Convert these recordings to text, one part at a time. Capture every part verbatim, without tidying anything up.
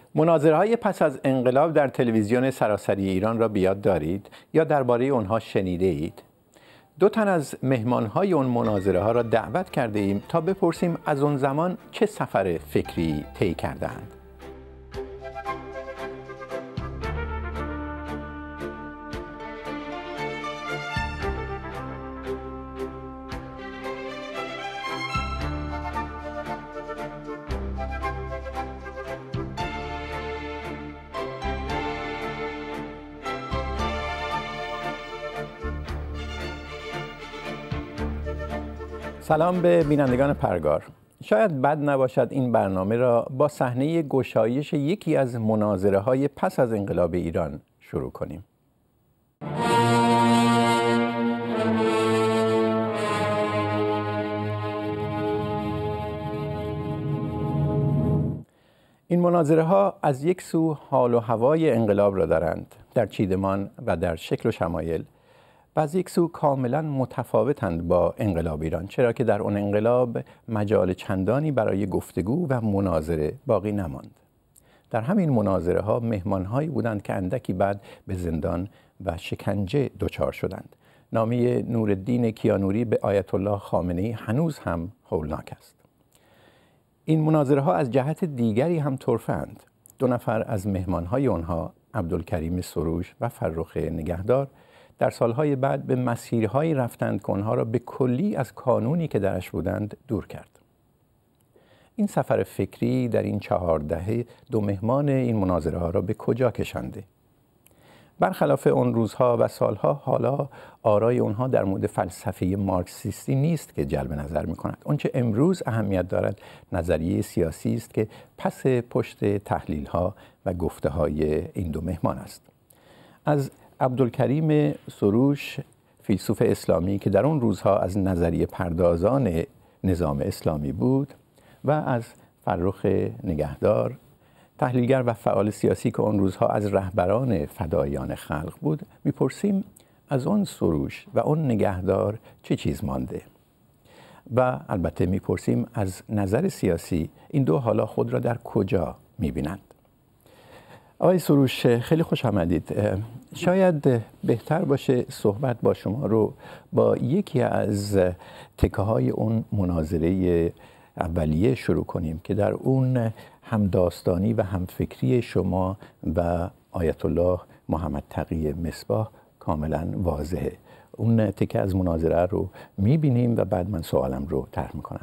مناظره‌های پس از انقلاب در تلویزیون سراسری ایران را به یاد دارید یا درباره آنها شنیده اید؟ دو تن از مهمان‌های اون مناظره‌ها را دعوت کرده ایم تا بپرسیم از اون زمان چه سفر فکری طی کردند. سلام به بینندگان پرگار. شاید بد نباشد این برنامه را با صحنه گشایش یکی از مناظره‌های پس از انقلاب ایران شروع کنیم. این مناظره‌ها از یک سو حال و هوای انقلاب را دارند در چیدمان و در شکل و شمایل، و از یک سو کاملا متفاوتند با انقلاب ایران، چرا که در اون انقلاب مجال چندانی برای گفتگو و مناظره باقی نماند. در همین مناظره ها مهمان هایی بودند که اندکی بعد به زندان و شکنجه دچار شدند. نامه نورالدین کیانوری به آیت الله خامنه‌ای هنوز هم هولناک است. این مناظره ها از جهت دیگری هم طرفند. دو نفر از مهمان های آنها، عبدالکریم سروش و فرخ نگهدار، در سالهای بعد به مسیرهایی رفتند که آنها را به کلی از کانونی که درش بودند دور کرد. این سفر فکری در این چهار دهه دو مهمان این مناظره ها را به کجا کشانده؟ برخلاف اون روزها و سالها، حالا آرای اونها در مورد فلسفه مارکسیستی نیست که جلب نظر می کند. آنچه امروز اهمیت دارد نظریه سیاسی است که پس پشت تحلیل ها و گفته های این دو مهمان است. از عبدالکریم سروش، فیلسوف اسلامی که در اون روزها از نظریه پردازان نظام اسلامی بود، و از فرخ نگهدار، تحلیلگر و فعال سیاسی که اون روزها از رهبران فدایان خلق بود، میپرسیم از اون سروش و اون نگهدار چه چیز مانده؟ و البته میپرسیم از نظر سیاسی این دو حالا خود را در کجا میبینند؟ آقای سروش، خیلی خوش آمدید. شاید بهتر باشه صحبت با شما رو با یکی از تکه های اون مناظره اولیه شروع کنیم که در اون همداستانی و همفکری شما و آیت الله محمد تقی مصباح کاملا واضحه. اون تکه از مناظره رو میبینیم و بعد من سوالم رو طرح میکنم.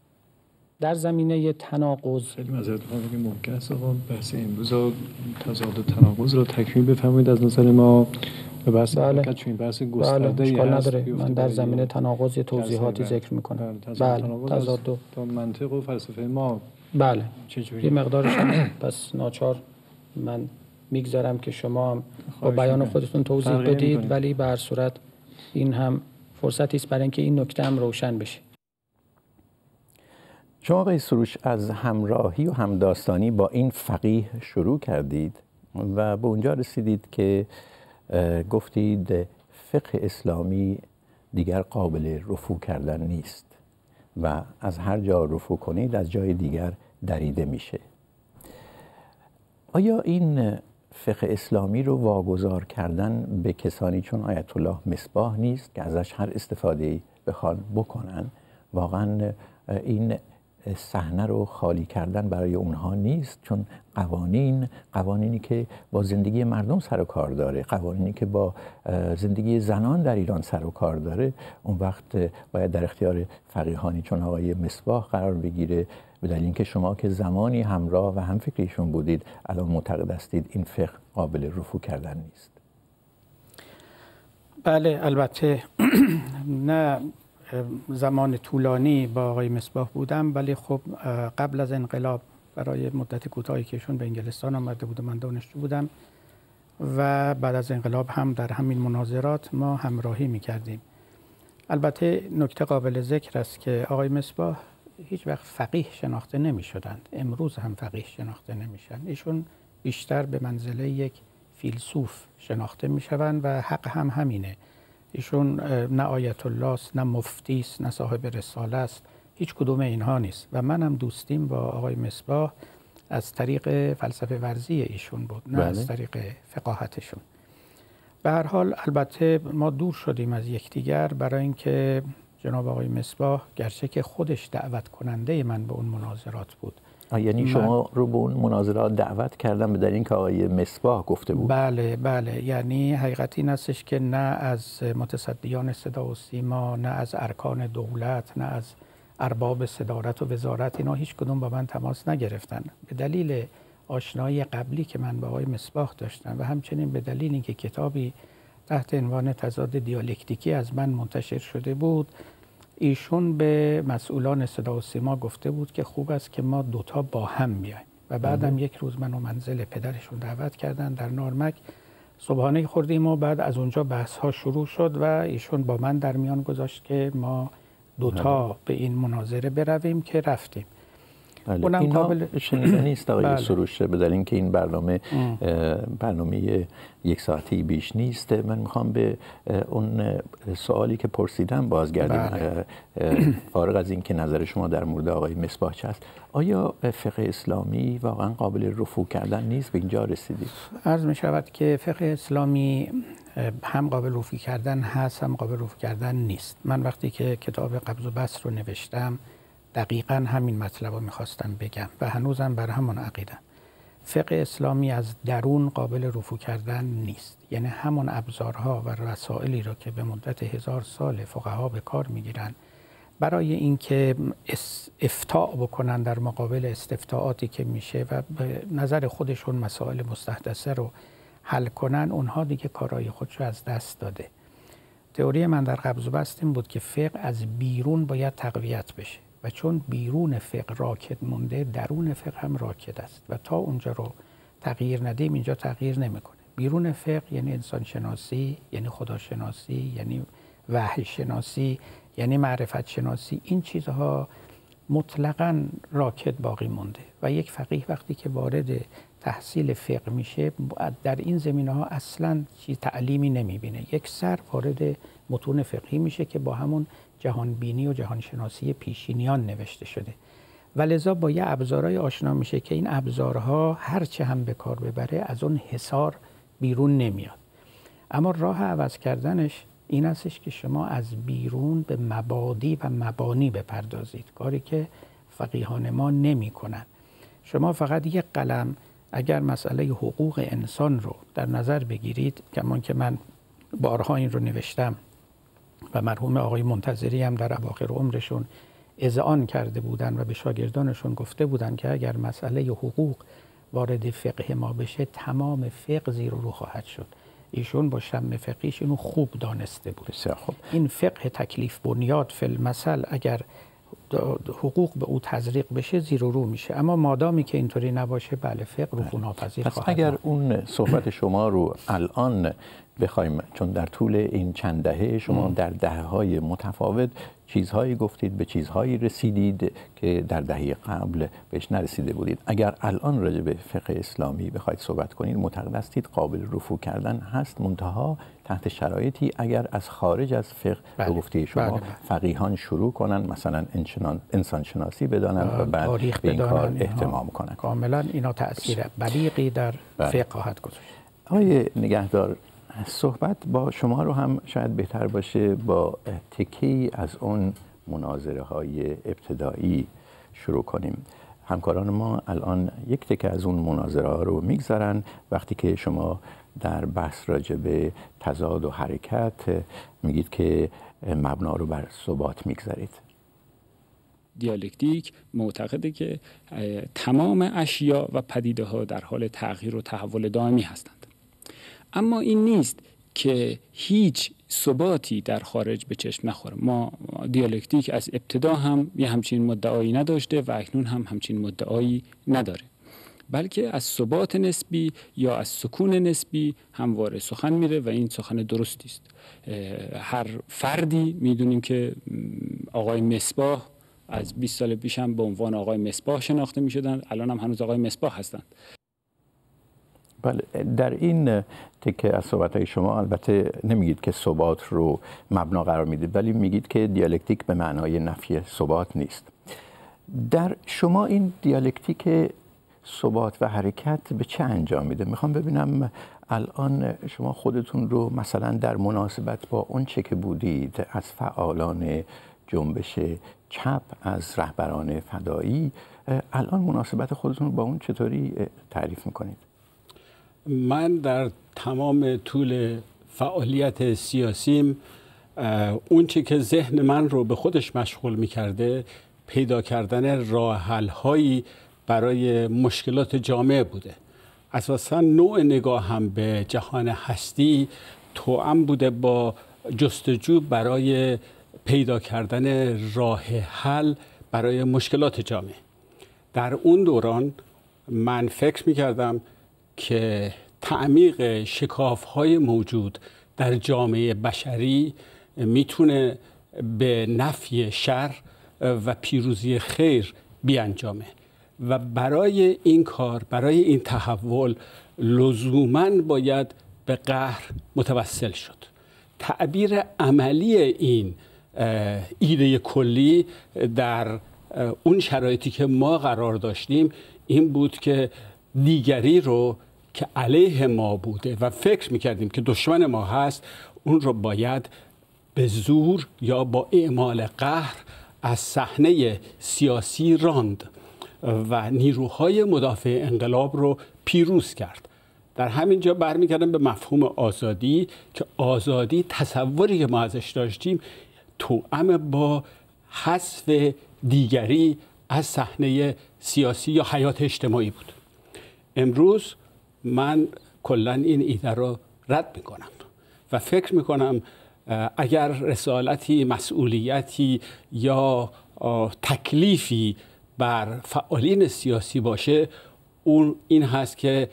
در زمینه تناقض خیلی معذرت می‌خوام اگه ممکن است آقا بحث امروز رو تضاد و تناقض رو تکمیل بفرمایید از نظر ما و بحث حرکت چون این بحث گسترده‌ای اشکال هست. نداره. من در زمینه تناقض یه توضیحاتی ذکر می‌کنم. بله، تضاد تا منطق و فلسفه ما بله چجوری یه مقدارش هم پس ناچار من میگذارم که شما هم با بیان خودتون توضیح بدید، ولی به هر صورت این هم فرصتی است برای اینکه این نکته هم روشن بشه. شما آقای سروش از همراهی و همداستانی با این فقیه شروع کردید و به اونجا رسیدید که گفتید فقه اسلامی دیگر قابل رفو کردن نیست و از هر جا رفو کنید از جای دیگر دریده میشه. آیا این فقه اسلامی رو واگذار کردن به کسانی چون آیت الله مصباح نیست که ازش هر استفاده‌ای بخوان بکنن، واقعا این صحنه رو خالی کردن برای اونها نیست؟ چون قوانین قوانینی که با زندگی مردم سر و کار داره، قوانینی که با زندگی زنان در ایران سر و کار داره، اون وقت باید در اختیار فقیهانی چون آقای مصباح قرار بگیره، به دلیل اینکه شما که زمانی همراه و همفکریشون بودید الان معتقد هستید این فقه قابل رفو کردن نیست. بله البته نه زمان طولانی با آقای مصباح بودم، ولی خب قبل از انقلاب برای مدت کوتاهی که ایشون به انگلستان آمده بود و من دانشجو بودم و بعد از انقلاب هم در همین مناظرات ما همراهی می‌کردیم. البته نکته قابل ذکر است که آقای مصباح هیچ وقت فقیه شناخته نمی‌شدند، امروز هم فقیه شناخته نمی‌شن. ایشون بیشتر به منزله یک فیلسوف شناخته می‌شوند و حق هم همینه. ایشون نه آیت الله است، نه مفتی است، نه صاحب رساله است، هیچ کدوم اینها نیست. و منم دوستیم با آقای مصباح از طریق فلسفه ورزی ایشون بود، نه بله. از طریق فقاهتشون. به هر حال البته ما دور شدیم از یکدیگر، برای اینکه جناب آقای مصباح گرچه که خودش دعوت کننده من به اون مناظرات بود. یعنی شما رو به اون مناظرات دعوت کردن به دلیل اینکه آقای مصباح گفته بود؟ بله بله، یعنی حقیقت این هستش که نه از متصدیان صدا و سیما، نه از ارکان دولت، نه از ارباب صدارت و وزارت، اینا هیچ کدوم با من تماس نگرفتن. به دلیل آشنایی قبلی که من با آقای مصباح داشتم و همچنین به دلیل اینکه کتابی تحت عنوان تضاد دیالکتیکی از من منتشر شده بود، ایشون به مسئولان صدا و سیما گفته بود که خوب است که ما دوتا با هم بیایم و بعدم یک روز منو منزل پدرشون دعوت کردن در نارمک، صبحانه خوردیم و بعد از اونجا بحث ها شروع شد و ایشون با من در میان گذاشت که ما دوتا به این مناظره برویم که رفتیم. بله. اونم قابل شنیدنی است آقای بله. سروش، به دلیل اینکه این برنامه برنامه یک ساعتی بیش نیست. من میخوام به اون سوالی که پرسیدم بازگردم. بله. فارغ از اینکه نظر شما در مورد آقای مصباح چه است، آیا فقه اسلامی واقعا قابل رفوع کردن نیست؟ به اینجا رسیدید؟ عرض می شود که فقه اسلامی هم قابل رفوع کردن هست، هم قابل رفوع کردن نیست. من وقتی که کتاب قبض و بسط رو نوشتم دقیقاً همین مطلب رو میخواستم بگم و هنوزم بر همون عقیدم. فقه اسلامی از درون قابل رفوع کردن نیست، یعنی همون ابزارها و رسائلی رو که به مدت هزار سال فقها به کار میگیرن برای اینکه افتاء بکنن در مقابل استفتاءاتی که میشه و به نظر خودشون مسائل مستحدثه رو حل کنن، اونها دیگه کارهای خودش رو از دست داده. تئوری من در قبض و بسط این بود که فقه از بیرون باید تقویت بشه و چون بیرون فقه راکد مونده، درون فقه هم راکد است و تا اونجا رو تغییر ندیم اینجا تغییر نمیکنه. بیرون فقه یعنی انسان شناسی، یعنی خداشناسی، یعنی وحی شناسی، یعنی معرفت شناسی، این چیزها مطلقاً راکد باقی مونده و یک فقیه وقتی که وارد تحصیل فقه میشه در این زمینه‌ها اصلاً چیز تعلیمی نمیبینه، یک سر وارد متون فقهی میشه که با همون جهانبینی و جهانشناسی پیشینیان نوشته شده و لذا با یه ابزارهای آشنا میشه که این ابزارها هرچه هم به کار ببره از اون حصار بیرون نمیاد. اما راه عوض کردنش این هستش که شما از بیرون به مبادی و مبانی بپردازید، کاری که فقیهان ما نمی کنن. شما فقط یک قلم اگر مسئله حقوق انسان رو در نظر بگیرید، کمان که من بارها این رو نوشتم و مرحوم آقای منتظری هم در اواخر عمرشون اذعان کرده بودن و به شاگردانشون گفته بودن که اگر مسئله حقوق وارد فقه ما بشه تمام فقه زیر و رو خواهد شد. ایشون با شم فقهیش اینو خوب دانسته بود. بسیار خوب. این فقه تکلیف بنیاد فی المثل اگر حقوق به او تزریق بشه زیر و رو میشه، اما مادامی که اینطوری نباشه بله فقه رفع ناپذیر خواهد. پس اگر اون صحبت شما رو الان بخوایم، چون در طول این چند دهه شما ام. در دهه‌های متفاوت چیزهایی گفتید، به چیزهایی رسیدید که در دهه قبل بهش نرسیده بودید، اگر الان راجع به فقه اسلامی بخواید صحبت کنید معتقد هستید قابل رفوع کردن هست، منتها تحت شرایطی اگر از خارج از فقه به گفته شما بله بله. فقیهان شروع کنن مثلا انسان شناسی بدانن و بعد به این کار اهتمام کنن، کاملا اینا تأثیر بلیغی در بله. فقه خواهد گذاشت. آقای نگهدار، صحبت با شما رو هم شاید بهتر باشه با تکی از اون مناظره های ابتدایی شروع کنیم. همکاران ما الان یک تکه از اون مناظره ها رو میگذارن وقتی که شما در بحث راجع به تضاد و حرکت میگید که مبنا رو بر ثبات میگذارید. دیالکتیک معتقده که تمام اشیا و پدیده ها در حال تغییر و تحول دائمی هستند، اما این نیست که هیچ ثباتی در خارج به چشم نخوره. ما دیالکتیک از ابتدا هم یه همچین مدعایی نداشته و اکنون هم همچین مدعایی نداره، بلکه از ثبات نسبی یا از سکون نسبی همواره سخن میره و این سخن درستی است. هر فردی میدونیم که آقای مصباح از بیست سال پیش هم به عنوان آقای مصباح شناخته میشدن، الان هم هنوز آقای مصباح هستند. بله، در این تکه از صحبت‌های شما البته نمیگید که ثبات رو مبنا قرار میدید، ولی میگید که دیالکتیک به معنای نفی ثبات نیست. در شما این دیالکتیک ثبات و حرکت به چه انجام میده؟ میخوام ببینم الان شما خودتون رو مثلا در مناسبت با اون چه که بودید از فعالان جنبش چپ، از رهبران فدایی، الان مناسبت خودتون با اون چطوری تعریف میکنید؟ من در تمام طول فعالیت سیاسیم اون چه که ذهن من رو به خودش مشغول میکرده پیدا کردن راه حل هایی برای مشکلات جامعه بوده. اساساً نوع نگاه هم به جهان هستی توأم بوده با جستجو برای پیدا کردن راه حل برای مشکلات جامعه. در اون دوران من فکر میکردم که تعمیق شکاف‌های موجود در جامعه بشری میتونه به نفی شر و پیروزی خیر بیانجامه و برای این کار، برای این تحول لزوماً باید به قهر متوسل شد. تعبیر عملی این ایده کلی در اون شرایطی که ما قرار داشتیم این بود که دیگری رو که علیه ما بوده و فکر میکردیم که دشمن ما هست، اون رو باید به زور یا با اعمال قهر از صحنه سیاسی راند و نیروهای مدافع انقلاب رو پیروز کرد. در همین جا برمیگردم به مفهوم آزادی که آزادی تصوری که ما ازش داشتیم توأم با حذف دیگری از صحنه سیاسی یا حیات اجتماعی بود. امروز من کلاً این ایده رو رد میکنم و فکر میکنم اگر رسالتی، مسئولیتی یا تکلیفی بر فعالین سیاسی باشه اون این هست که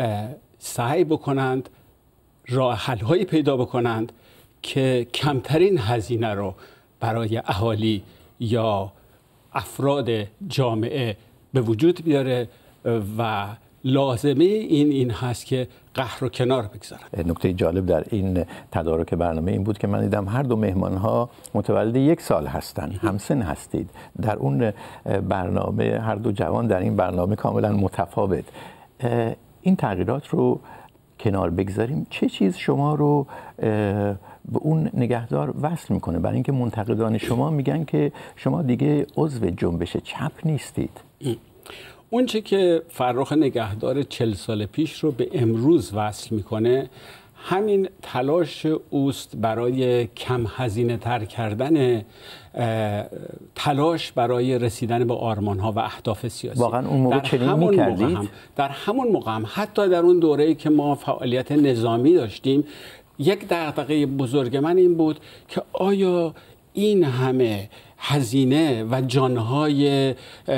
سعی بکنند راه حل‌هایی پیدا بکنند که کمترین هزینه رو برای اهالی یا افراد جامعه به وجود بیاره و لازمه این این هست که قهر رو کنار بگذارن. نکته جالب در این تدارک برنامه این بود که من دیدم هر دو مهمان‌ها متولد یک سال هستن، همسن هستید. در اون برنامه هر دو جوان در این برنامه کاملا متفاوت. این تغییرات رو کنار بگذاریم، چه چیز شما رو به اون نگهدار وصل میکنه؟ برای اینکه منتقدان شما میگن که شما دیگه عضو جنبش چپ نیستید. اون چه که فرخ نگهدار چل سال پیش رو به امروز وصل میکنه همین تلاش اوست برای کم هزینه تر کردن تلاش برای رسیدن به آرمان ها و اهداف سیاسی. واقعا اون موقع چنین می‌کردید؟ در همون موقع هم حتی در اون دوره‌ای که ما فعالیت نظامی داشتیم یک دغدغه بزرگ من این بود که آیا این همه هزینه و جانهای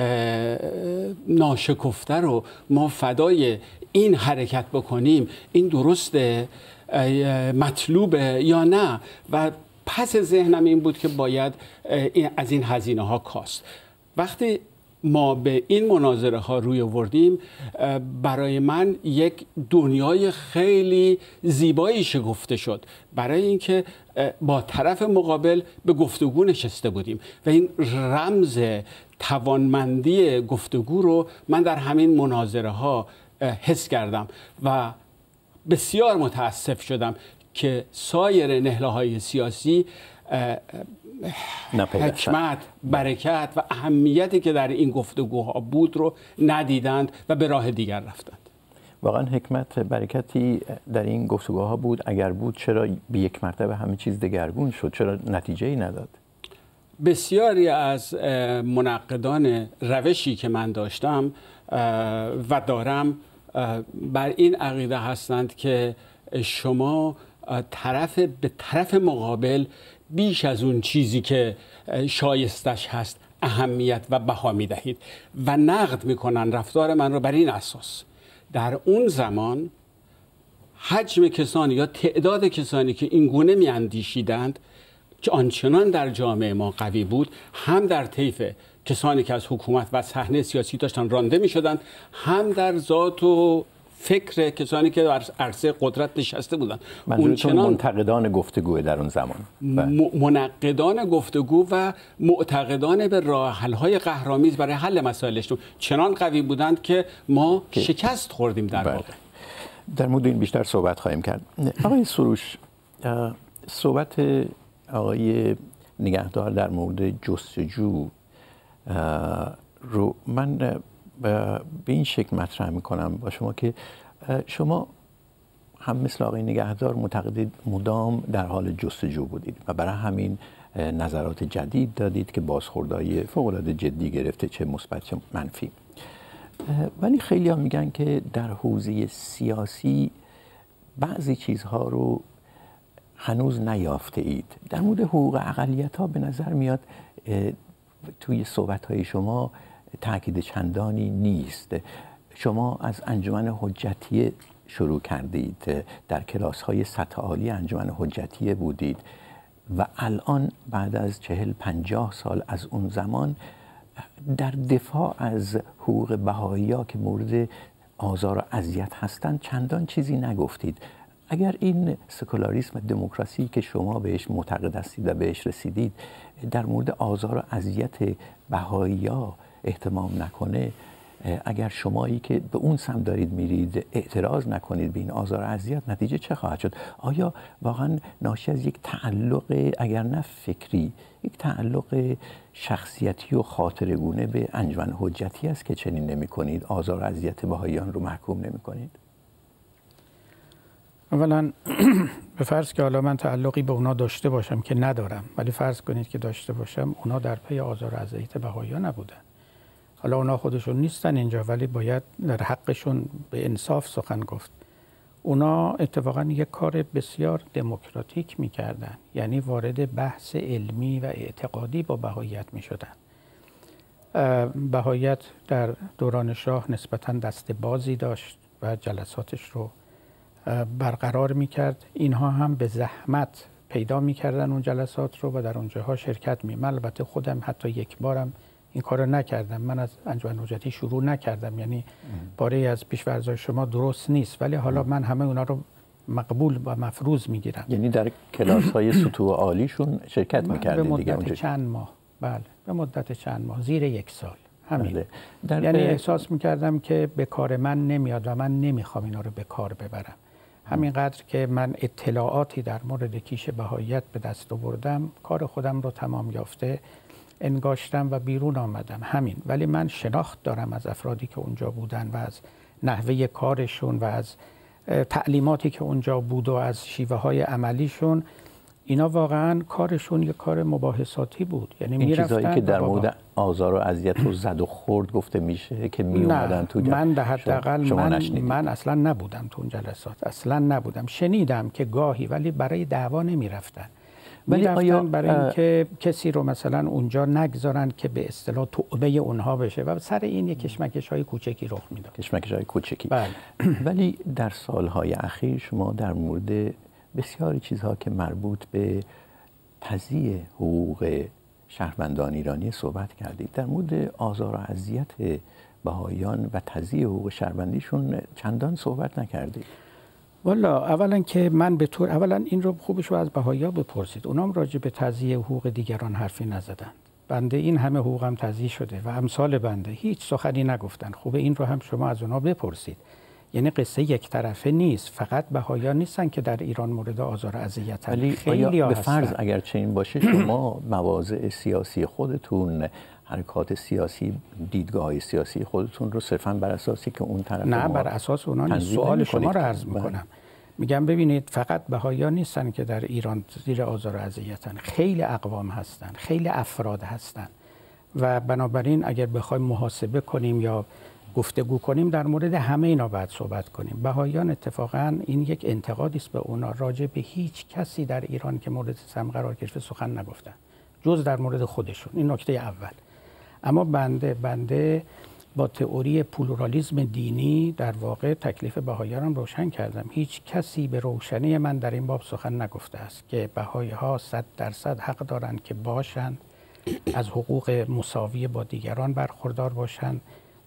ناشکفته رو ما فدای این حرکت بکنیم، این درسته، مطلوبه یا نه؟ و پس ذهنم این بود که باید از این هزینه ها کاست. وقتی ما به این مناظره ها روی آوردیم برای من یک دنیای خیلی زیبایی شکفته شد، برای اینکه با طرف مقابل به گفتگو نشسته بودیم و این رمز توانمندی گفتگو رو من در همین مناظره ها حس کردم و بسیار متاسف شدم که سایر نهله‌های سیاسی حکمت، برکت و اهمیتی که در این گفتگوها بود رو ندیدند و به راه دیگر رفتند. واقعا حکمت، برکتی در این گفتگوها بود؟ اگر بود چرا به یک مرتبه همه چیز دگرگون شد؟ چرا نتیجه‌ای نداد؟ بسیاری از منقدان روشی که من داشتم و دارم بر این عقیده هستند که شما طرف به طرف مقابل بیش از اون چیزی که شایستش هست اهمیت و بها می‌دهید و نقد می‌کنن رفتار من رو بر این اساس. در اون زمان حجم کسانی یا تعداد کسانی که این گونه می‌اندیشیدند که آنچنان در جامعه ما قوی بود، هم در طیف کسانی که از حکومت و صحنه سیاسی داشتن رانده می‌شدند، هم در ذات و فکر کسانی که در عرصه قدرت نشسته بودن. منظورتون منتقدان گفتگو در اون زمان؟ منقدان گفتگو و معتقدان به راه حل‌های قهرآمیز برای حل مسائلشون چنان قوی بودند که ما که شکست خوردیم در واقع. در مورد این بیشتر صحبت خواهیم کرد. آقای سروش، صحبت آقای نگهدار در مورد جستجو رو من به این شکل مطرح میکنم با شما که شما هم مثل آقای نگهدار معتقدید مدام در حال جستجو بودید و برای همین نظرات جدید دادید که بازخوردهای فوق‌العاده جدی گرفته، چه مثبت چه منفی. ولی خیلی ها میگن که در حوزه سیاسی بعضی چیزها رو هنوز نیافته اید. در مورد حقوق اقلیت ها به نظر میاد توی صحبت های شما تاکید چندانی نیست. شما از انجمن حجتیه شروع کردید، در کلاس های سطح عالی انجمن حجتیه بودید و الان بعد از چهل پنجاه سال از اون زمان در دفاع از حقوق بهائی‌ها که مورد آزار و اذیت هستند چندان چیزی نگفتید. اگر این سکولاریسم دموکراسی که شما بهش معتقد هستید و بهش رسیدید در مورد آزار و اذیت بهائی‌ها اهتمام نکنه، اگر شمایی که به اون سمت دارید میرید اعتراض نکنید به این آزار و اذیت، نتیجه چه خواهد شد؟ آیا واقعا ناشی از یک تعلق اگر نه فکری، یک تعلق شخصیتی و خاطرگونه به انجمن حجتی است که چنین نمی‌کنید، آزار و اذیت بهائیان رو محکوم نمی‌کنید؟ اولا به فرض که حالا من تعلقی به اونا داشته باشم که ندارم، ولی فرض کنید که داشته باشم، اونا در پی آزار و اذیت بهائیان نبودن. حالا اونا خودشون نیستن اینجا، ولی باید در حقشون به انصاف سخن گفت. اونا اتفاقا یک کار بسیار دموکراتیک میکردن، یعنی وارد بحث علمی و اعتقادی با بهائیت میشدن. بهائیت در دوران شاه نسبتاً دست بازی داشت و جلساتش رو برقرار میکرد. اینها هم به زحمت پیدا میکردن اون جلسات رو و در اونجاها شرکت می. من البته خودم حتی یک بارم این کار رو نکردم. من از انجمن حجتی شروع نکردم، یعنی باره از پیش‌فرض‌های شما درست نیست، ولی حالا من همه اونا رو مقبول و مفروض میگیرم. یعنی در کلاس‌های سطوح عالیشون شرکت میکردید به دیگه؟ مدت چند ماه. بله، به مدت چند ماه، زیر یک سال. همین. بله. در یعنی احساس میکردم که به کار من نمیاد و من نمیخوام اینا رو به کار ببرم. همینقدر که من اطلاعاتی در مورد کیش بهائیت به دست آوردم، کار خودم رو تمام یافته انگاشتم و بیرون آمدم. همین. ولی من شناخت دارم از افرادی که اونجا بودن و از نحوه کارشون و از تعلیماتی که اونجا بود و از شیوه های عملیشون. اینا واقعا کارشون یک کار مباحثاتی بود. یعنی این چیزایی که در مورد آزار و اذیت و زد و خورد گفته میشه که می اومدن تو جلسات، من در حداقل من نشنیدید. من اصلا نبودم تو اون جلسات، اصلا نبودم. شنیدم که گاهی، ولی برای دعوا نمیرفتن. ولی آیا برای اینکه کسی رو مثلا اونجا نگذارن که به اصطلاح توبه اونها بشه و سر این یک کشمکش‌های کوچکی رخ میداد. کشمکش‌های کوچکی. بله. ولی در سالهای اخیر شما در مورد بسیاری چیزها که مربوط به تضییع حقوق شهروندان ایرانی صحبت کردید. در مورد آزار و اذیت بهائیان و تضییع حقوق شهروندیشون چندان صحبت نکردید. والا اولا که من به طور اولا این رو خوبش رو از بهائی‌ها بپرسید. اونام راجع به تضییع حقوق دیگران حرفی نزدن. بنده این همه حقوقم تضییع شده و امثال بنده هیچ سخنی نگفتن. خوبه این رو هم شما از اونها بپرسید. یعنی قصه یک طرفه نیست. فقط بهائیان نیستن که در ایران مورد آزار و اذیتن. ولی خیلی به فرض اگر چنین باشه شما مواضع سیاسی خودتون، حرکات سیاسی، دیدگاه‌های سیاسی خودتون رو صرفاً بر اساسی که اون طرف نه بر اساس اونا نیست. سوال شما رو عرض میکنم. میگم ببینید فقط بهائیان نیستن که در ایران زیر آزار و اذیتن. خیلی اقوام هستن، خیلی افراد هستن و بنابراین اگر بخوایم محاسبه کنیم یا گفتگو کنیم در مورد همه اینا باید صحبت کنیم. بهائیان اتفاقا این یک انتقادی است به اونا، راجع به هیچ کسی در ایران که مورد ستم قرار گرفته سخن نگفتن جز در مورد خودشون. این نکته اول. اما بنده بنده با تئوری پلورالیسم دینی در واقع تکلیف بهائیان رو روشن کردم. هیچ کسی به روشنی من در این باب سخن نگفته است که بهائی‌ها صد درصد حق دارند که باشند، از حقوق مساوی با دیگران برخوردار باشند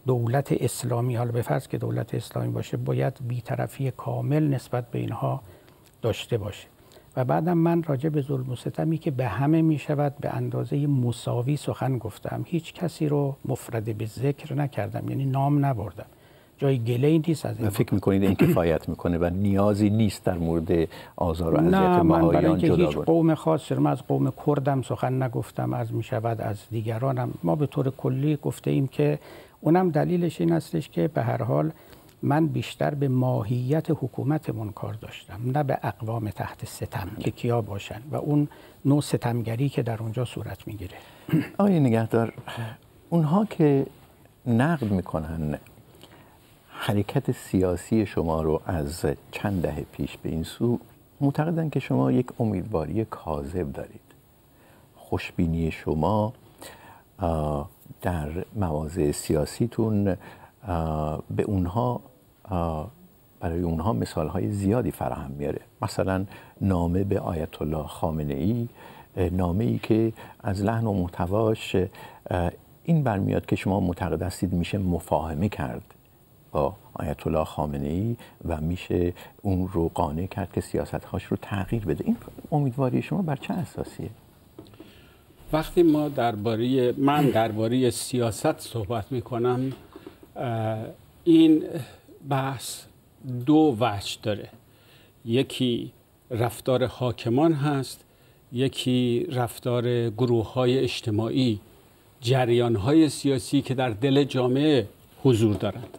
دولت اسلامی، حالا به فرض که دولت اسلامی باشه، باید بی‌طرفی کامل نسبت به اینها داشته باشه. و بعدم من راجع به ظلم و ستمی که به همه می شود به اندازه مساوی سخن گفتم. هیچ کسی رو مفرد به ذکر نکردم، یعنی نام نبردم. جای گله‌ای نیست از این. فکر می‌کنید این کفایت می‌کنه و نیازی نیست در مورد آزار و اذیت بهاییان جدا کنید؟ نه، من برای هیچ قوم خاص، من از قوم کردم سخن نگفتم، از می‌شود از دیگرانم. ما به طور کلی گفته ایم که اونم دلیلش این هستش که به هر حال من بیشتر به ماهیت حکومتمون کار داشتم، نه به اقوام تحت ستم که کیا باشن و اون نوع ستمگری که در اونجا صورت میگیره. آقای نگهدار، اونها که نقد میکنن حرکت سیاسی شما رو از چند دهه پیش به این سو، معتقدن که شما یک امیدواری کاذب دارید. خوشبینی شما در مواضع سیاسیتون به اونها برای اونها مثالهای زیادی فراهم میاره. مثلا نامه به آیت الله خامنه ای، نامه‌ای که از لحن و محتواش این برمیاد که شما معتقد هستید میشه مفاهمه کرد با آیت الله خامنه ای و میشه اون رو قانع کرد که سیاست‌هاش رو تغییر بده. این امیدواری شما بر چه اساسیه؟ وقتی ما درباره من درباره سیاست صحبت میکنم، این بحث دو وجه داره. یکی رفتار حاکمان هست، یکی رفتار گروه‌های اجتماعی، جریان‌های سیاسی که در دل جامعه حضور دارند.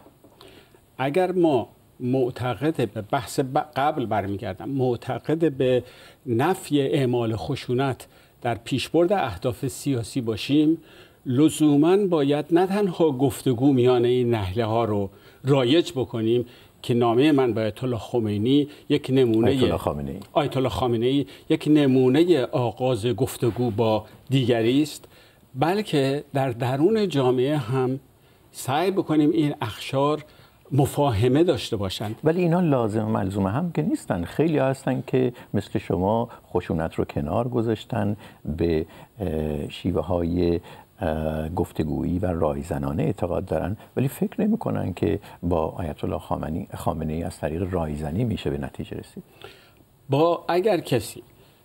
اگر ما معتقد به بحث قبل برمیگردم معتقد به نفی اعمال خشونت در پیشبرد اهداف سیاسی باشیم، لزوماً باید نه تنها گفتگو میان این نهله ها رو رایج بکنیم که نامه من به آیت الله خمینی یک نمونه آیت الله خامنه ای آیت الله خامنه ای یک نمونه آغاز گفتگو با دیگری است، بلکه در درون جامعه هم سعی بکنیم این اخشار مفاهمه داشته باشند. ولی اینا لازم ملزوم هم که نیستن. خیلی هستن که مثل شما خشونت رو کنار گذاشتن، به شیوه های گفتگویی و رایزنانه اعتقاد دارن، ولی فکر نمی کنن که با آیت الله خامنه ای از طریق رایزنی میشه به نتیجه رسید. با اگر کسی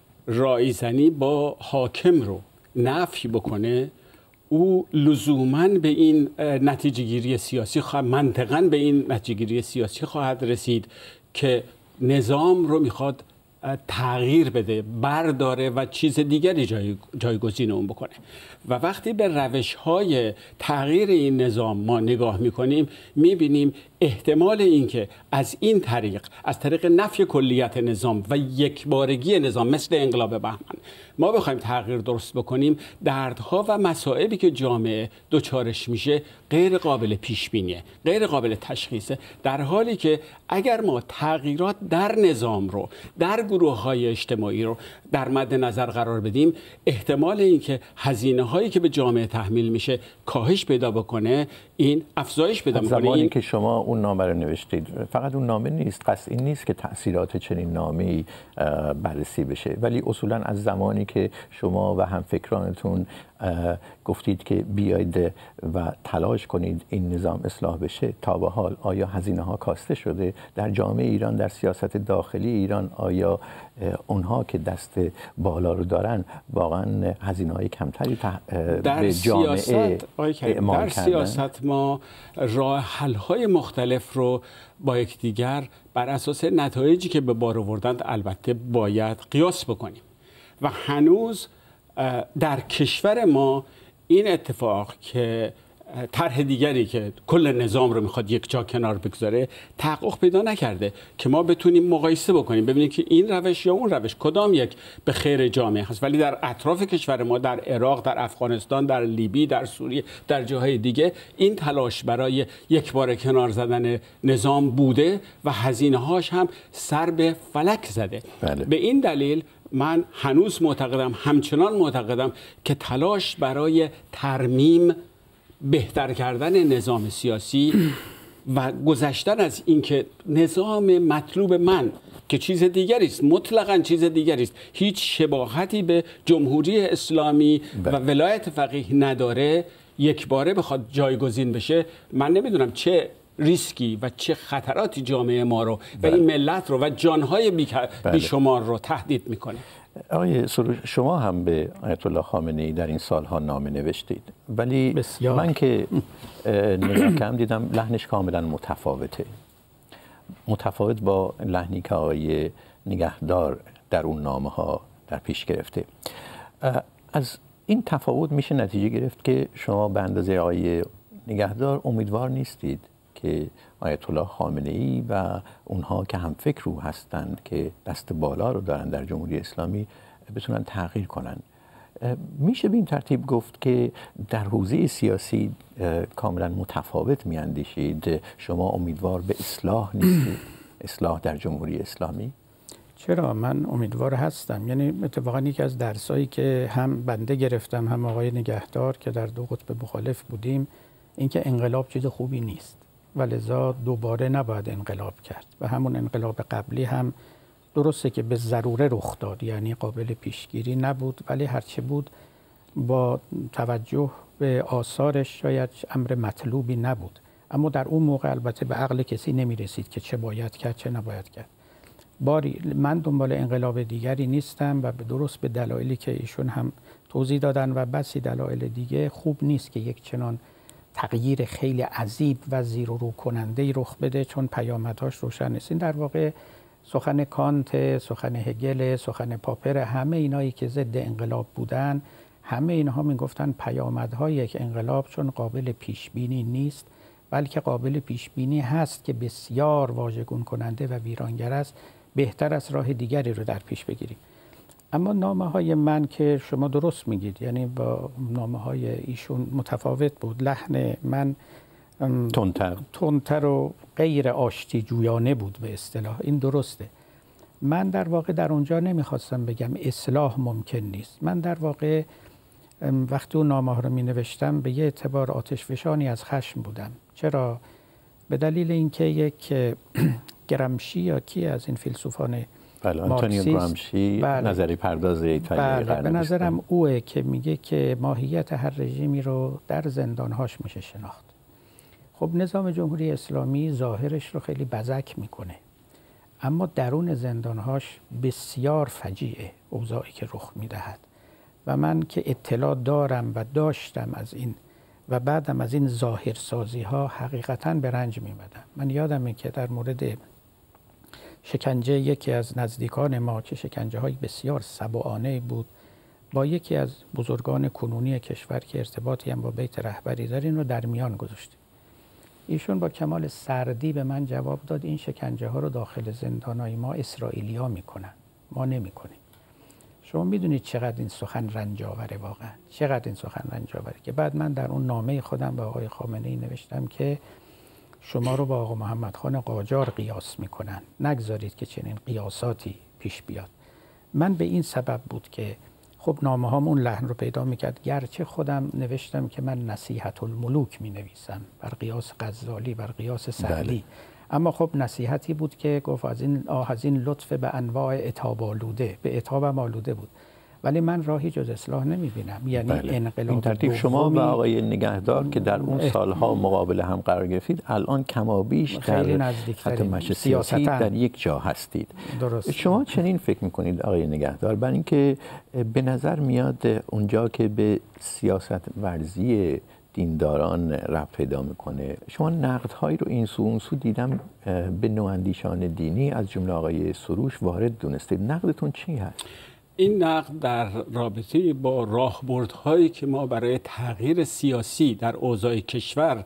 رایزنی با حاکم رو نفی بکنه، او لزوماً به این نتیجه گیری سیاسی خواهد منطقاً به این نتیجه گیری سیاسی خواهد رسید که نظام رو میخواد تغییر بده، برداره و چیز دیگری جای جایگزین اون بکنه. و وقتی به روش‌های تغییر این نظام ما نگاه می‌کنیم، می‌بینیم احتمال اینکه از این طریق، از طریق نفی کلیت نظام و یکبارگی نظام مثل انقلاب بهمن، ما بخوایم تغییر درست بکنیم، دردها و مصائبی که جامعه دچارش میشه غیر قابل پیش بینیه، غیر قابل تشخیصه، در حالی که اگر ما تغییرات در نظام رو، در گروه‌های اجتماعی رو در مد نظر قرار بدیم، احتمال اینکه هزینه‌هایی که به جامعه تحمیل میشه کاهش پیدا بکنه، این افزایش پیدا می‌کنه. زمانی این... که شما اون نامه رو نوشتید، فقط اون نامه نیست، قصد این نیست که تأثیرات چنین نامه‌ای بررسی بشه، ولی اصولاً از زمانی که شما و همفکرانتون گفتید که بیایید و تلاش کنید این نظام اصلاح بشه، تا به حال آیا هزینه ها کاسته شده در جامعه ایران، در سیاست داخلی ایران؟ آیا اونها که دست بالا رو دارن واقعا هزینه های کمتری به جامعه اعمال در کردن؟ سیاست ما راه حل های مختلف رو با یکدیگر بر اساس نتایجی که به بار آوردند البته باید قیاس بکنیم و هنوز در کشور ما این اتفاق که طرح دیگری که کل نظام رو میخواد یک جا کنار بگذاره تحقق پیدا نکرده که ما بتونیم مقایسه بکنیم، ببینیم که این روش یا اون روش کدام یک به خیر جامعه هست. ولی در اطراف کشور ما، در عراق، در افغانستان، در لیبی، در سوریه، در جاهای دیگه این تلاش برای یک بار کنار زدن نظام بوده و هزینه هاش هم سر به فلک زده. بله. به این دلیل من هنوز معتقدم، همچنان معتقدم که تلاش برای ترمیم، بهتر کردن نظام سیاسی و گذشتن از اینکه نظام مطلوب من که چیز دیگری است، مطلقاً چیز دیگری است، هیچ شباهتی به جمهوری اسلامی و ولایت فقیه نداره، یک باره بخواد جایگزین بشه، من نمیدونم چه ریسکی و چه خطراتی جامعه ما رو و این ملت رو و جانهای بیشمار رو تهدید میکنه. آقای سروش، شما هم به آیت الله خامنه‌ای در این سالها نامه نوشتید، ولی بسیار. من که نگاه کردم دیدم لحنش کاملا متفاوته، متفاوت با لحنی که آقای نگهدار در اون نامه ها در پیش گرفته. از این تفاوت میشه نتیجه گرفت که شما به اندازه آقای نگهدار امیدوار نیستید که آیت الله خامنه‌ای و اونها که هم فکر رو هستند که دست بالا رو دارن در جمهوری اسلامی بتونن تغییر کنن. میشه به این ترتیب گفت که در حوزه سیاسی کاملا متفاوت میاندیشید؟ شما امیدوار به اصلاح نیستید، اصلاح در جمهوری اسلامی؟ چرا؟ من امیدوار هستم. یعنی اتفاقا یکی از درسایی که هم بنده گرفتم هم آقای نگهدار که در دو قطب مخالف بودیم، اینکه انقلاب چیز خوبی نیست و لذا دوباره نباید انقلاب کرد و همون انقلاب قبلی هم درسته که به ضروره رخ داد، یعنی قابل پیشگیری نبود، ولی هرچه بود با توجه به آثارش شاید امر مطلوبی نبود، اما در اون موقع البته به عقل کسی نمی رسید که چه باید کرد چه نباید کرد. باری من دنبال انقلاب دیگری نیستم و به درست به دلایلی که ایشون هم توضیح دادن و بسی دلایل دیگه خوب نیست که یک چنان تغییر خیلی عجیب و زیر و رو کننده‌ای رخ بده، چون پیامدهاش روشن نیست. این در واقع سخن کانت، سخن هگل، سخن پاپر، همه اینایی که ضد انقلاب بودن، همه اینها میگفتن پیامدهای یک انقلاب چون قابل پیش بینی نیست بلکه قابل پیش بینی هست که بسیار واژگون کننده و ویرانگر است، بهتر از راه دیگری رو در پیش بگیریم. اما نامه های من که شما درست میگید، یعنی با نامه های ایشون متفاوت بود، لحن من تندتر تندتر و غیر آشتی جویانه بود به اصطلاح، این درسته. من در واقع در اونجا نمیخواستم بگم اصلاح ممکن نیست، من در واقع وقتی اون نامه ها رو می نوشتم به یه اعتبار آتشفشانی از خشم بودم. چرا؟ به دلیل اینکه یک گرامشی یا کی از این فیلسوفان بله، آنتونیو گرامشی، بله، نظری پرداز ایتالیایی بله، به نظرم اوه که میگه که ماهیت هر رژیمی رو در زندانهاش میشه شناخت. خب نظام جمهوری اسلامی ظاهرش رو خیلی بزک میکنه، اما درون زندانهاش بسیار فجیعه اوضاعی که رخ میدهد و من که اطلاع دارم و داشتم از این و بعدم از این ظاهرسازی ها حقیقتاً به رنج میمدم. من یادمه که در مورد شکنجه یکی از نزدیکان ما که شکنجه های بسیار سبعانه بود، با یکی از بزرگان کنونی کشور که ارتباطی هم با بیت رهبری دارین رو در میان گذاشتیم. ایشون با کمال سردی به من جواب داد این شکنجه ها رو داخل زندانهای ما اسرائیلیا میکنن، ما نمیکنیم. شما میدونید چقدر این سخن رنج آوره، واقعا چقدر این سخن رنج آوره که بعد من در اون نامه خودم به آقای خامنه‌ای نوشتم که شما رو با آقا محمد خان قاجار قیاس میکنن، نگذارید که چنین قیاساتی پیش بیاد. من به این سبب بود که خب نامه هام اون لحن رو پیدا میکرد، گرچه خودم نوشتم که من نصیحت الملوک می نویسم بر قیاس غزالی، بر قیاس سعدی، بله. اما خب نصیحتی بود که گفت از این آه از این لطف به انواع عتاب آلوده، به عتابم آلوده بود، ولی من راهی جز اصلاح نمیبینم. یعنی بله. انقلاب این ترتیب شما و آقای نگهدار که در اون سالها مقابل هم قرار گرفتید الان کمابیش در خط مشی سیاسی در یک جا هستید. درست. شما چنین فکر میکنید آقای نگهدار؟ برای اینکه به نظر میاد اونجا که به سیاست ورزی دینداران ربط پیدا میکنه، شما نقدهایی رو این سو اون سو دیدم به نواندیشان دینی از جمله آقای سروش وارد دونستید. نقدتون چی هست؟ این نقد در رابطه با راهبردهایی که ما برای تغییر سیاسی در اوضاع کشور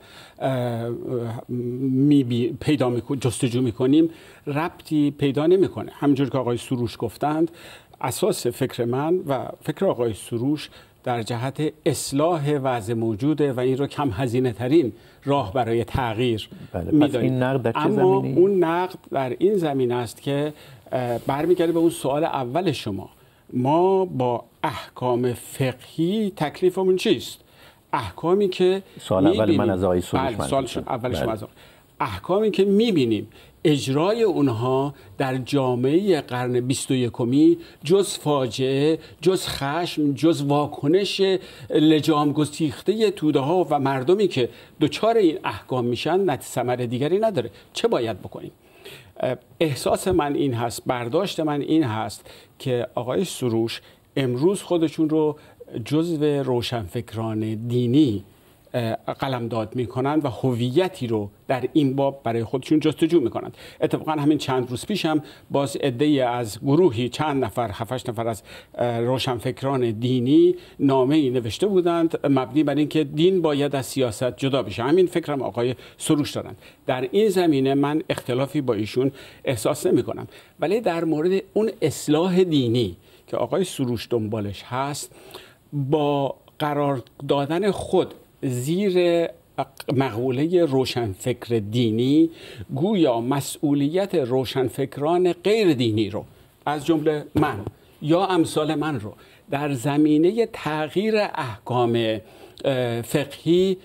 می پیدا میکنیم، جستجو میکنیم، ربطی پیدا نمیکنه. همونجور که آقای سروش گفتند، اساس فکر من و فکر آقای سروش در جهت اصلاح وضع موجوده و این رو کم هزینه ترین راه برای تغییر بله. پس این نقد در چه اما زمینی؟ اون نقد در این زمینه است که برمیگرده به اون سوال اول شما، ما با احکام فقهی تکلیفمون چیست؟ احکامی که سوال اول من از آقای سروش بله، سوال اول شما از احکامی که می‌بینیم اجرای اونها در جامعه قرن بیست و یکمی جز فاجعه، جز خشم، جز واکنش لجام گسیخته توده ها و مردمی که دچار این احکام میشن نتیجه ثمر دیگری نداره. چه باید بکنیم؟ احساس من این هست، برداشت من این هست که آقای سروش امروز خودشون رو جزو روشنفکران دینی قلمداد میکنند و هویتی رو در این باب برای خودشون جستجو میکنند. اتفاقا همین چند روز پیش هم باز عده‌ای از گروهی چند نفر هفت نفر از روشنفکران دینی نامه‌ای نوشته بودند مبنی بر اینکه دین باید از سیاست جدا بشه. همین فکرم آقای سروش دارند. در این زمینه من اختلافی با ایشون احساس نمی‌کنم، ولی در مورد اون اصلاح دینی که آقای سروش دنبالش هست، با قرار دادن خود زیر مقوله روشنفکر دینی گویا مسئولیت روشنفکران غیر دینی رو از جمله من یا امثال من رو در زمینه تغییر احکام فقهی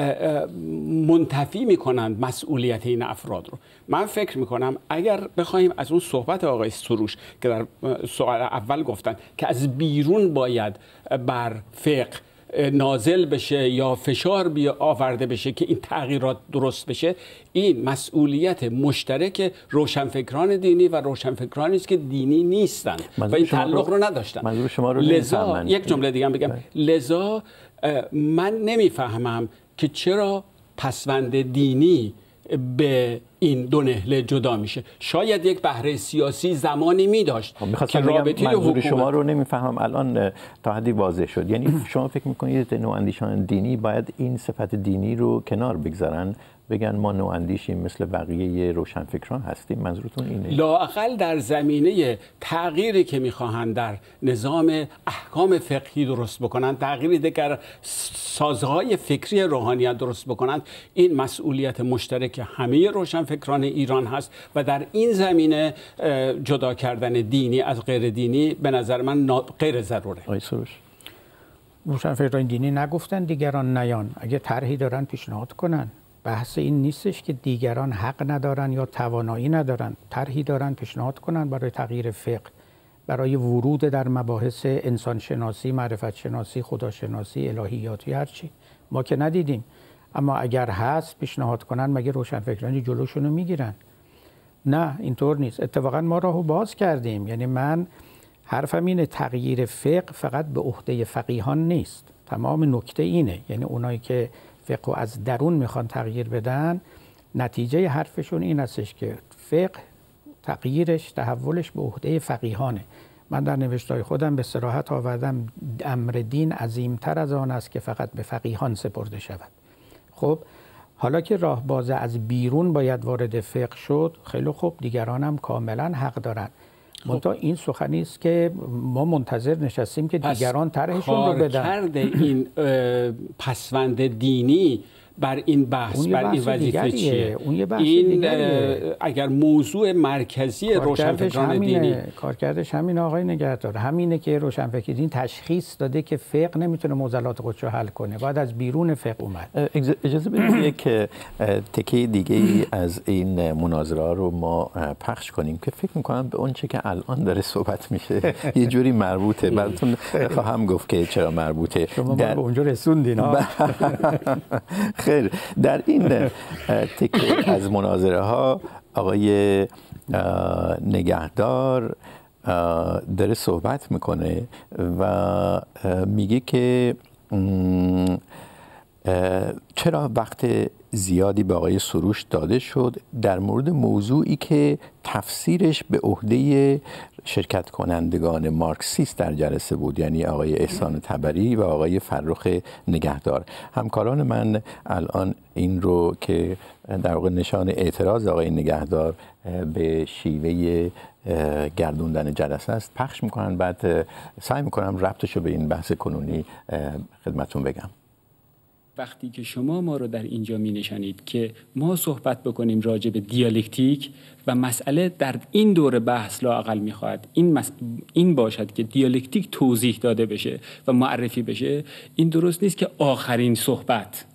منتفی میکنند مسئولیت این افراد رو. من فکر میکنم اگر بخوایم از اون صحبت آقای سروش که در سوال اول گفتن که از بیرون باید بر فقه نازل بشه یا فشار بیا آورده بشه که این تغییرات درست بشه، این مسئولیت مشترک روشنفکران دینی و روشنفکرانی است که دینی نیستند و این تعلق رو نداشتن. منظور شما رو لذا یک جمله دیگه هم بگم، لذا من نمیفهمم که چرا پسوند دینی به این دو نهله جدا میشه. شاید یک بهره سیاسی زمانی می داشت که رابطه منظور شما رو نمیفهمم الان تا حدی واضح شد. یعنی شما فکر میکنید نواندیشان دینی باید این صفت دینی رو کنار بگذارن، بگن ما نواندیشیم مثل بقیه روشنفکران هستیم؟ منظورتون اینه؟ لااقل در زمینه تغییری که میخواهند در نظام احکام فقهی درست بکنند، تغییری دیگر سازهای فکری روحانیت درست بکنند، این مسئولیت مشترک همه روشنفکران ایران هست و در این زمینه جدا کردن دینی از غیر دینی به نظر من غیر ضروره. آقای سروش، روشنفکران دینی نگفتن دیگران نیان، اگه طرحی دارن پیشنهاد کنن. بحث این نیستش که دیگران حق ندارن یا توانایی ندارن، طرحی دارن پیشنهاد کنن برای تغییر فقه، برای ورود در مباحث انسانشناسی، معرفت شناسی، خداشناسی، الهیاتی، هرچی. ما که ندیدیم، اما اگر هست پیشنهاد کنن مگه روشنفکرانی جلوشون رو میگیرن؟ نه، اینطور نیست. اتفاقا ما راهو باز کردیم. یعنی من حرفم اینه تغییر فقه فقط به عهده فقیهان نیست. تمام نکته اینه، یعنی اونایی که فقه از درون میخوان تغییر بدن، نتیجه حرفشون این هستش که فقه تغییرش، تحولش به عهده فقیهانه. من در نوشته‌های خودم به صراحت آوردم امر دین عظیمتر از آن است که فقط به فقیهان سپرده شود. خب حالا که راه باز از بیرون باید وارد فقه شد، خیلی خوب، دیگران هم کاملا حق دارن. منتها این سخنی است که ما منتظر نشستیم که دیگران طرحشون رو بدن. کارکرد این پسوند دینی بر این بحث، بر این وظیفه چیه؟ اون یه بحث این دیگریه. اگر موضوع مرکزی روشنفکران دینی، کارکردش همین آقای نگهدار، همینه که روشنفکر دین تشخیص داده که فقه نمیتونه معضلات خودش رو حل کنه، باید از بیرون فقه اومد. اجازه بدید که تکه دیگه ای از این مناظره رو ما پخش کنیم که فکر می‌کنم به اون چه که الان داره صحبت میشه یه جوری مربوطه. براتون خواهم گفت که چرا مربوطه. شما در... به اونجا رسوندین ها. خیر، در این تکه از مناظره ها آقای نگهدار داره صحبت میکنه و میگه که چرا وقت زیادی به آقای سروش داده شد در مورد موضوعی که تفسیرش به عهده شرکت کنندگان مارکسیست در جلسه بود، یعنی آقای احسان طبری و آقای فرخ نگهدار. همکاران من الان این رو که در واقع نشان اعتراض آقای نگهدار به شیوه گردوندن جلسه است پخش میکنن، بعد سعی میکنم ربطش رو به این بحث کنونی خدمتون بگم. وقتی که شما ما رو در اینجا می نشانید که ما صحبت بکنیم راجع به دیالکتیک و مسئله در این دور بحث لااقل می خواهد این, مس... این باشد که دیالکتیک توضیح داده بشه و معرفی بشه، این درست نیست که آخرین صحبت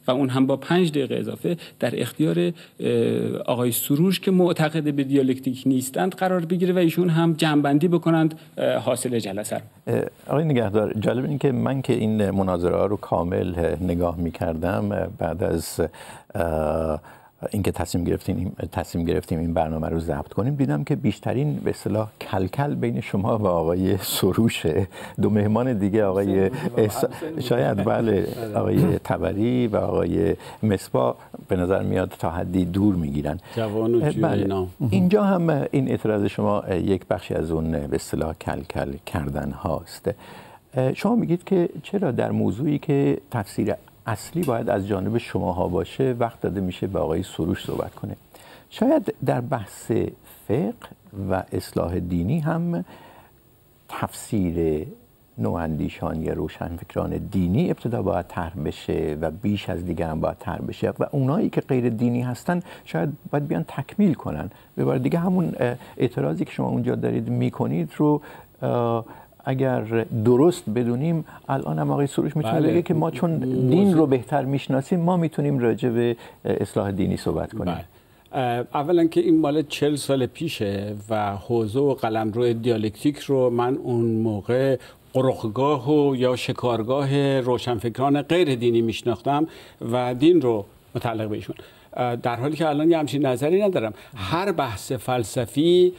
و اون هم با پنج دقیقه اضافه در اختیار آقای سروش که معتقد به دیالکتیک نیستند قرار بگیره و ایشون هم جمع‌بندی بکنند حاصل جلسه رو. آقای نگهدار، جالب اینه که من که این مناظره ها رو کامل نگاه می‌کردم بعد از اینکه تصمیم گرفتیم تصمیم گرفتیم این برنامه رو ضبط کنیم، دیدم که بیشترین به اصطلاح کلکل بین شما و آقای سروشه. دو مهمان دیگه آقای احس... شاید بله آقای طبری و آقای مصباح به نظر میاد تا حدی دور میگیرن. جوان و جوینا. اینجا هم این اعتراض شما یک بخشی از اون به اصطلاح کلکل کردن هاست. شما میگید که چرا در موضوعی که تفسیر اصلی باید از جانب شماها باشه وقت داده میشه به آقای سروش صحبت کنه. شاید در بحث فقه و اصلاح دینی هم تفسیر نواندیشان یا روشنفکران دینی ابتدا باید طرح بشه و بیش از دیگه هم باید طرح بشه و اونایی که غیر دینی هستن شاید باید بیان تکمیل کنن. به بار دیگه همون اعتراضی که شما اونجا دارید میکنید رو اگر درست بدونیم الان هم آقای سروش میتونه بله. بگه که ما چون دین رو بهتر میشناسیم ما میتونیم راجع به اصلاح دینی صحبت کنیم. بله. اولا که این مال چهل سال پیشه و حوزه و قلمرو دیالکتیک رو من اون موقع قرقگاه و یا شکارگاه روشنفکران غیر دینی میشناختم و دین رو متعلق به ایشون، در حالی که الان یه همچین نظری ندارم. هر بحث فلسفی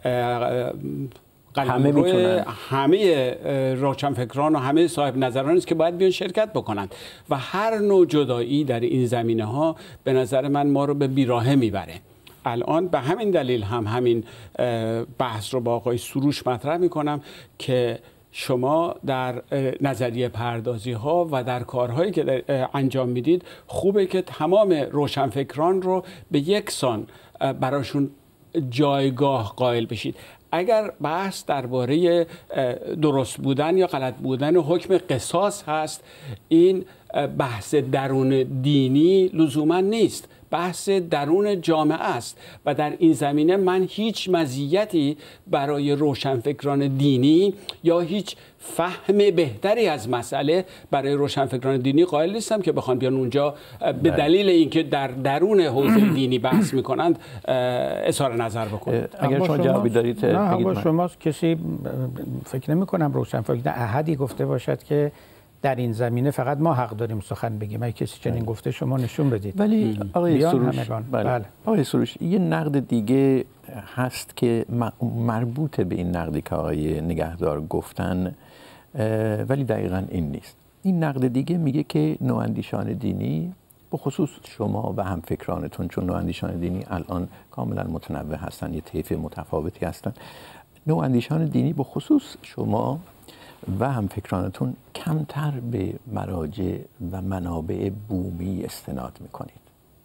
همه میتونن، همه روشنفکران و همه صاحب نظران است که باید بیان شرکت بکنند و هر نوع جدایی در این زمینه ها به نظر من ما رو به بیراهه میبره. الان به همین دلیل هم همین بحث رو با آقای سروش مطرح میکنم که شما در نظریه پردازی ها و در کارهایی که انجام میدید خوبه که تمام روشنفکران رو به یک سان براشون جایگاه قائل بشید. اگر بحث درباره درست بودن یا غلط بودن و حکم قصاص هست، این بحث درون دینی لزوما نیست، بحث درون جامعه است و در این زمینه من هیچ مزیتی برای روشنفکران دینی یا هیچ فهم بهتری از مسئله برای روشنفکران دینی قائل نیستم که بخوان بیان اونجا به دلیل اینکه در درون حوزه دینی بحث میکنند اظهار نظر بکنند. اگر شما جوابی دارید نه هم با شماست. کسی فکر نمی کنم روشنفکر احدی گفته باشد که در این زمینه فقط ما حق داریم سخن بگیم. اگه کسی چنین گفته شما نشون بدید. ولی آقای سروش بله. بله. آقای سروش یه نقد دیگه هست که مربوط به این نقدی که آقای نگهدار گفتن ولی دقیقاً این نیست. این نقد دیگه میگه که نواندیشان دینی به خصوص شما و همفکرانتون، چون نواندیشان دینی الان کاملا متنوع هستن، یه طیف متفاوتی هستن، نواندیشان دینی به خصوص شما و همفکرانتون کمتر به مراجع و منابع بومی استناد میکنید.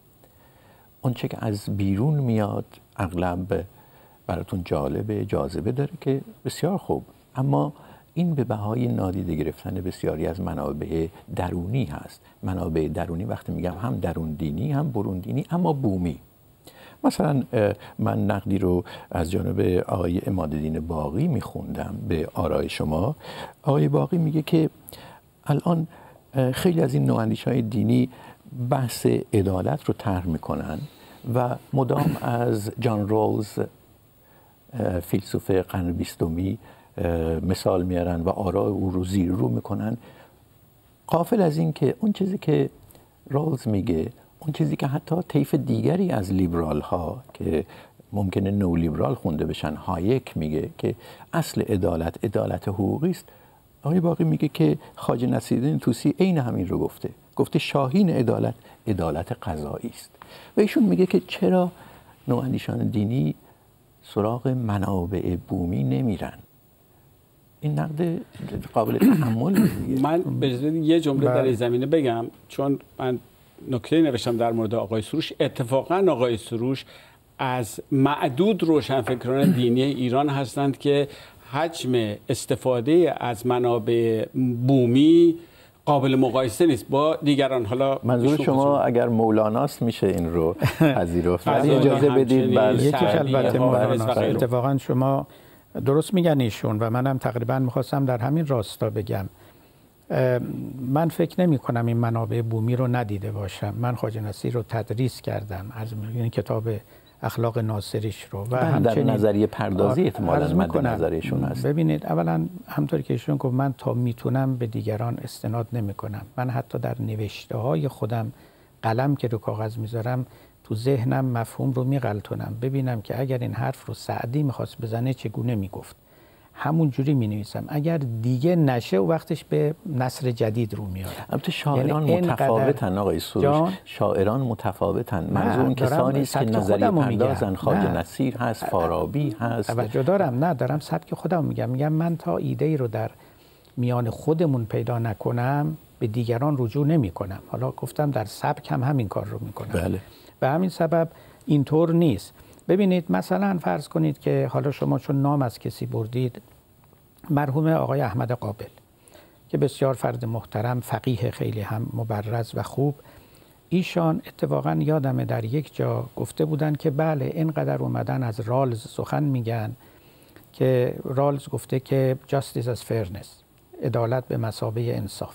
اون چه که از بیرون میاد اغلب براتون جالبه، جاذبه داره که بسیار خوب، اما این به بهای نادیده گرفتن بسیاری از منابع درونی هست. منابع درونی وقتی میگم هم درون دینی هم برون دینی اما بومی. مثلا من نقدی رو از جانب آقای عمادالدین باقی میخوندم به آرای شما. آقای باقی میگه که الان خیلی از این نواندیش‌های دینی بحث عدالت رو طرح میکنن و مدام از جان رولز فیلسوف قرن بیستمی مثال میارن و آراء او رو زیر رو میکنن، غافل از این که اون چیزی که رولز میگه، اون چیزی که حتی طیف دیگری از لیبرال ها که ممکنه نو لیبرال خونده بشن، هایک میگه که اصل عدالت عدالت حقوقی است. آقای باقی میگه که خواجه نصیرالدین طوسی عین همین رو گفته، گفته شاهین عدالت عدالت قضایی است. و ایشون میگه که چرا نواندیشان دینی سراغ منابع بومی نمیرن؟ این نقد قابل تحمل دیگه. من به یه جمله در این زمینه بگم، چون من نکته نوشتم در مورد آقای سروش. اتفاقا آقای سروش از معدود روشنفکران دینی ایران هستند که حجم استفاده از منابع بومی قابل مقایسه نیست با دیگران. حالا منظور شما اگر مولاناست میشه این رو پذیرفت، ولی اجازه بدید بله یکیش البته مولاناست. اتفاقا شما درست میگن ایشون و منم تقریبا میخواستم در همین راستا بگم. من فکر نمی کنم این منابع بومی رو ندیده باشم. من خواجه نصیر رو تدریس کردم، از این کتاب اخلاق ناصریش رو و همچنین در نظریه پردازی احتمالاً مد نظرشون هست. ببینید اولا همطور که ایشون گفت من تا میتونم به دیگران استناد نمی کنم. من حتی در نوشته های خودم قلم که رو کاغذ میذارم تو ذهنم مفهوم رو میغلطونم، ببینم که اگر این حرف رو سعدی میخواست بزنه چگونه میگفت، همون جوری می نویسم. اگر دیگه نشه و وقتش به نثر جدید رو میارم. البته شاعران یعنی متفاوتن آقای سروش، شاعران متفاوتن. منظور اون کسانی است که نظریه پردازن، خواجه نصیر هست، فارابی هست. توجه دارم، نه دارم سبک خودم میگم. میگم من تا ایده ای رو در میان خودمون پیدا نکنم به دیگران رجوع نمی کنم. حالا گفتم در سبک هم همین کار رو میکنم. بله. به همین سبب اینطور نیست. ببینید مثلا فرض کنید که حالا شما چون نام از کسی بردید، مرحوم آقای احمد قابل که بسیار فرد محترم، فقیه خیلی هم مبرز و خوب، ایشان اتفاقا یادمه در یک جا گفته بودن که بله اینقدر اومدن از رالز سخن میگن که رالز گفته که justice as fairness، عدالت به مثابه انصاف.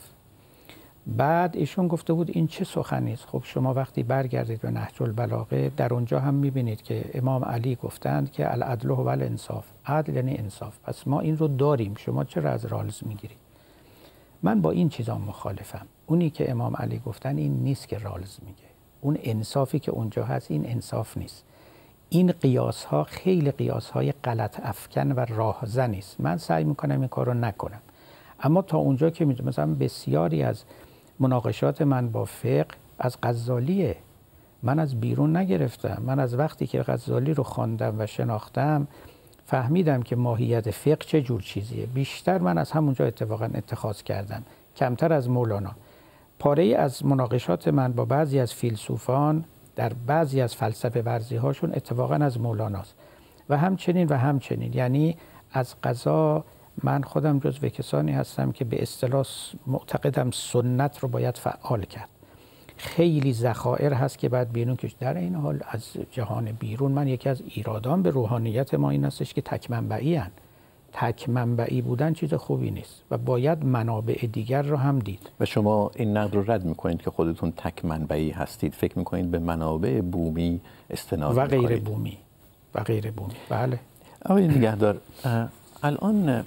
بعد ایشون گفته بود این چه سخنی است؟ خب شما وقتی برگردید به نهج البلاغه در اونجا هم میبینید که امام علی گفتند که العدل هو الانصاف، عدل یعنی انصاف، پس ما این رو داریم، شما چرا از رالز میگیرید؟ من با این چیزا مخالفم. اونی که امام علی گفتن این نیست که رالز میگه، اون انصافی که اونجا هست این انصاف نیست. این قیاس ها خیلی قیاس های غلط افکن و راهزنی است. من سعی میکنم این کارو نکنم، اما تا اونجا که میدونم مثلا بسیاری از مناقشات من با فقه از غزالیه، من از بیرون نگرفتم. من از وقتی که غزالی رو خواندم و شناختم فهمیدم که ماهیت فقه چه جور چیزیه. بیشتر من از همونجا اتفاقا اتخاذ کردم، کمتر از مولانا. پاره از مناقشات من با بعضی از فیلسوفان در بعضی از فلسفه ورزی هاشون اتفاقا از مولاناست و همچنین و همچنین. یعنی از قضا من خودم جزو کسانی هستم که به اصطلاح معتقدم سنت رو باید فعال کرد. خیلی ذخایر هست که بعد بیرون کش. در این حال از جهان بیرون من یکی از ایرادان به روحانیت ما این هستش که تک منبعی هن. تک منبعی بودن چیز خوبی نیست و باید منابع دیگر رو هم دید. و شما این نقد رو رد میکنید که خودتون تک منبعی هستید، فکر میکنید به منابع بومی استناد و غیر میکنید. بومی و غیر بومی. بله. آقای نگهدار، الان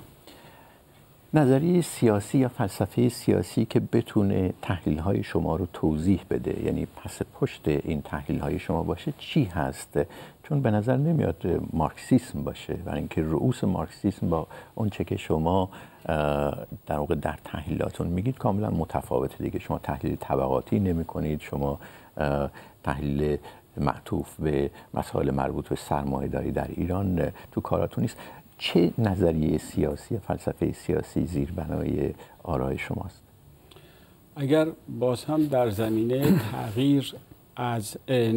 نظریه سیاسی یا فلسفه سیاسی که بتونه تحلیل‌های شما رو توضیح بده، یعنی پس پشت این تحلیل‌های شما باشه، چی هست؟ چون به نظر نمیاد مارکسیسم باشه، برای اینکه رؤوس مارکسیسم با اون چه که شما در واقع در تحلیلاتون میگید کاملا متفاوته دیگه. شما تحلیل طبقاتی نمی‌کنید، شما تحلیل معطوف به مسائل مربوط به سرمایه‌داری در ایران تو کاراتون نیست. چه نظریه سیاسی فلسفه سیاسی زیربنای آرای شماست؟ اگر باز هم در زمینه تغییر از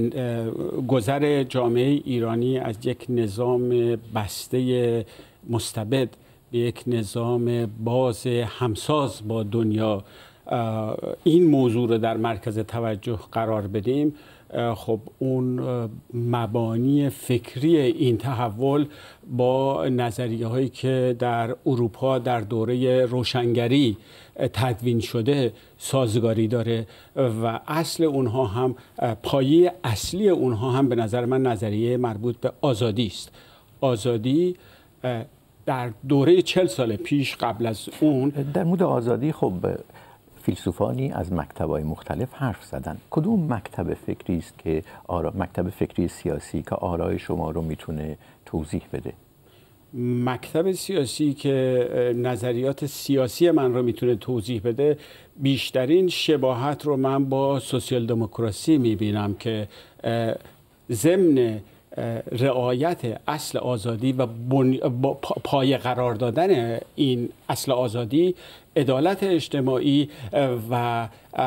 گذر جامعه ایرانی از یک نظام بسته مستبد به یک نظام باز همساز با دنیا این موضوع رو در مرکز توجه قرار بدیم، خب اون مبانی فکری این تحول با نظریه هایی که در اروپا در دوره روشنگری تدوین شده سازگاری داره و اصل اونها هم پایه اصلی اونها هم به نظر من نظریه مربوط به آزادی است. آزادی در دوره چهل سال پیش قبل از اون در مورد آزادی خب فیلسوفانی از مکتب‌های مختلف حرف زدن. کدوم مکتب فکری است که آرا... مکتب فکری سیاسی که آرای شما رو میتونه توضیح بده؟ مکتب سیاسی که نظریات سیاسی من رو میتونه توضیح بده بیشترین شباهت رو من با سوسیال دموکراسی میبینم که ضمن رعایت اصل آزادی و بن... پایه قرار دادن این اصل آزادی عدالت اجتماعی و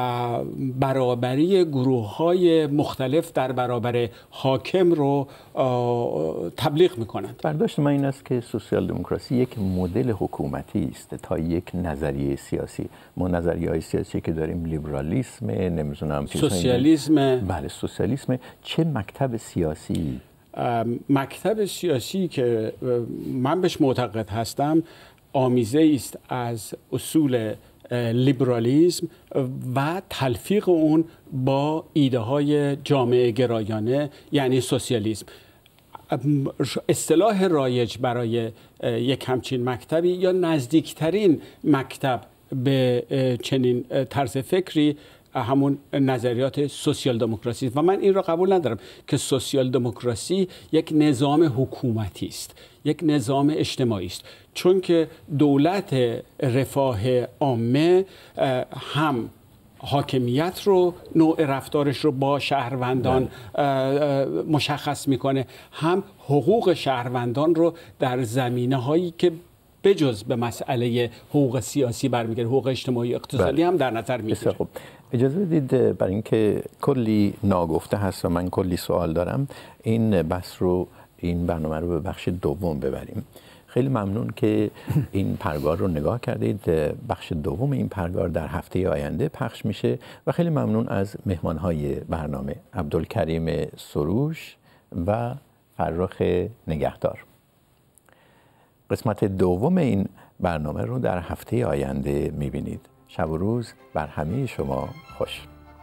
برابری گروه‌های مختلف در برابر حاکم رو تبلیغ می‌کنند. برداشت من این است که سوسیال دموکراسی یک مدل حکومتی است تا یک نظریه سیاسی. ما نظریه‌های سیاسی که داریم لیبرالیسم، نمی‌دونم سوسیالیسم. بله سوسیالیسم. چه مکتب سیاسی؟ مکتب سیاسی که من بهش معتقد هستم آمیزه است از اصول لیبرالیسم و تلفیق اون با ایده های جامعه گرایانه یعنی سوسیالیسم. اصطلاح رایج برای یک همچین مکتبی یا نزدیکترین مکتب به چنین طرز فکری همون نظریات سوسیال دموکراسی و من این را قبول ندارم که سوسیال دموکراسی یک نظام حکومتی است، یک نظام اجتماعی است، چون که دولت رفاه عامه هم حاکمیت رو، نوع رفتارش رو با شهروندان مشخص میکنه، هم حقوق شهروندان رو در زمینه هایی که بجز به مسئله حقوق سیاسی برمیگرده، حقوق اجتماعی اقتصادی هم در نظر میگیره. خب اجازه بدید برای اینکه کلی ناگفته هست و من کلی سوال دارم این بحث رو این برنامه رو به بخش دوم ببریم. خیلی ممنون که این پرگار رو نگاه کردید. بخش دوم این پرگار در هفته آینده پخش میشه و خیلی ممنون از مهمانهای برنامه عبدالکریم سروش و فرخ نگهدار. قسمت دوم این برنامه رو در هفته آینده میبینید. شب و روز بر همه شما خوش.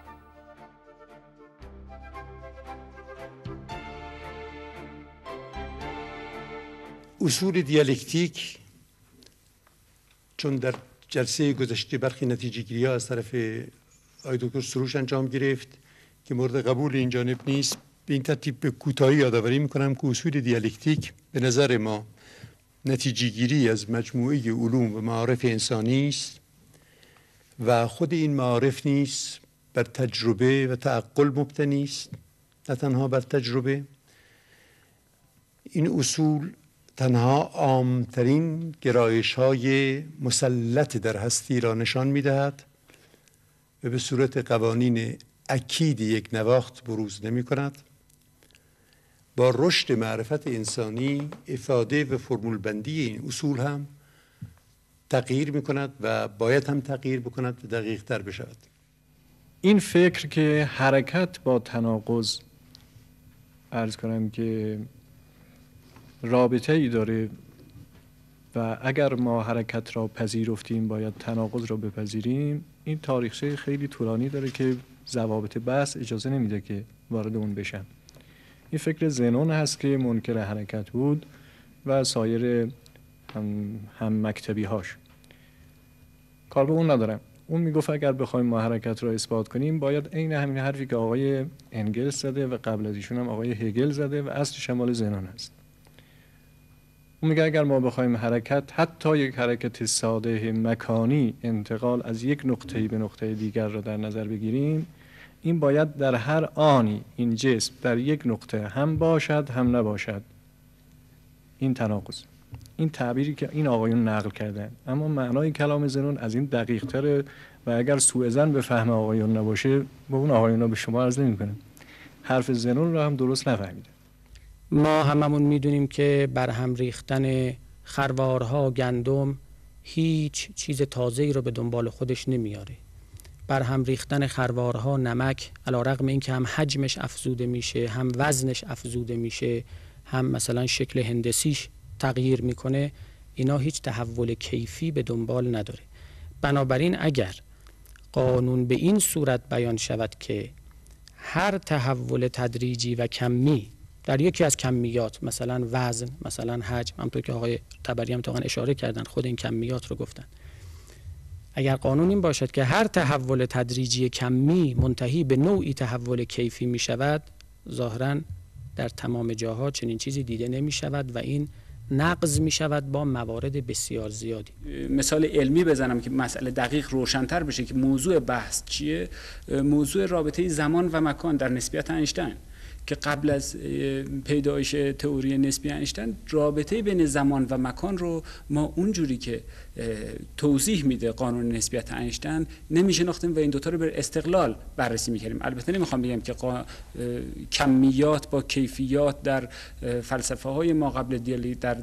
اصول دیالکتیک چون در جلسه گذشته برخی نتیجه گیری ها از طرف آقای دکتر سروش انجام گرفت که مورد قبول این جانب نیست، به این ترتیب به کوتاهی یادآوری میکنم که اصول دیالکتیک به نظر ما نتیجه گیری از مجموعه علوم و معارف انسانی است و خود این معارف نیز بر تجربه و تعقل مبتنی است، نه تنها بر تجربه. این اصول تنها عامترین گرایش های مسلط در هستی را نشان می دهد و به صورت قوانین اکید یک نواخت بروز نمی کند. با رشد معرفت انسانی افاده و فرمول بندی این اصول هم تغییر می کند و باید هم تغییر بکند و دقیق تر بشود. این فکر که حرکت با تناقض عرض کنم که رابطه ای داره و اگر ما حرکت را پذیرفتیم باید تناقض را بپذیریم، این تاریخچه خیلی طولانی داره که ضوابط بحث اجازه نمیده که وارد اون بشن. این فکر زنون هست که منکر حرکت بود و سایر هم, هم مکتبی هاش. کار به اون ندارم. اون میگفت اگر بخوایم ما حرکت را اثبات کنیم باید عین همین حرفی که آقای انگلس زده و قبل از ایشون هم آقای هگل زده و اصل شمال زنون هست. اون میگه اگر ما بخوایم حرکت، حتی یک حرکت ساده مکانی، انتقال از یک نقطه‌ای به نقطه دیگر را در نظر بگیریم، این باید در هر آنی این جسم در یک نقطه هم باشد هم نباشد. این تناقض، این تعبیری که این آقایون نقل کردن، اما معنای کلام زنون از این دقیق تره و اگر سوء ظن به فهم آقایون نباشه با اون آقایون به شما عرض نمی‌کنم. حرف زنون رو هم درست نفهمیده. ما هممون میدونیم که برهم ریختن خروارها گندم هیچ چیز تازه‌ای رو به دنبال خودش نمیاره. برهم ریختن خروارها نمک، علیرغم اینکه هم حجمش افزوده میشه، هم وزنش افزوده میشه، هم مثلا شکل هندسیش تغییر میکنه، اینا هیچ تحول کیفی به دنبال نداره. بنابراین اگر قانون به این صورت بیان شود که هر تحول تدریجی و کمی در یکی از کمیات، مثلا وزن، مثلا حجم، همونطور که آقای طبری هم تا اشاره کردن، خود این کمیات رو گفتن، اگر قانون این باشد که هر تحول تدریجی کمی منتهی به نوعی تحول کیفی می شود، ظاهراً در تمام جاها چنین چیزی دیده نمی شود و این نقض می شود با موارد بسیار زیادی. مثال علمی بزنم که مسئله دقیق روشن‌تر بشه که موضوع بحث چیه. موضوع رابطه زمان و مکان در نسبیت اینشتین که قبل از پیدایش تئوری نسبی اینشتین رابطه بین زمان و مکان رو ما اونجوری که توضیح میده قانون نسبیت اینشتین نمیشناختیم و این دوتا رو به استقلال بررسی میکردیم. البته نمیخوام بگم که قا... کمیات با کیفیات در فلسفه های ما قبل دیالکتیک، در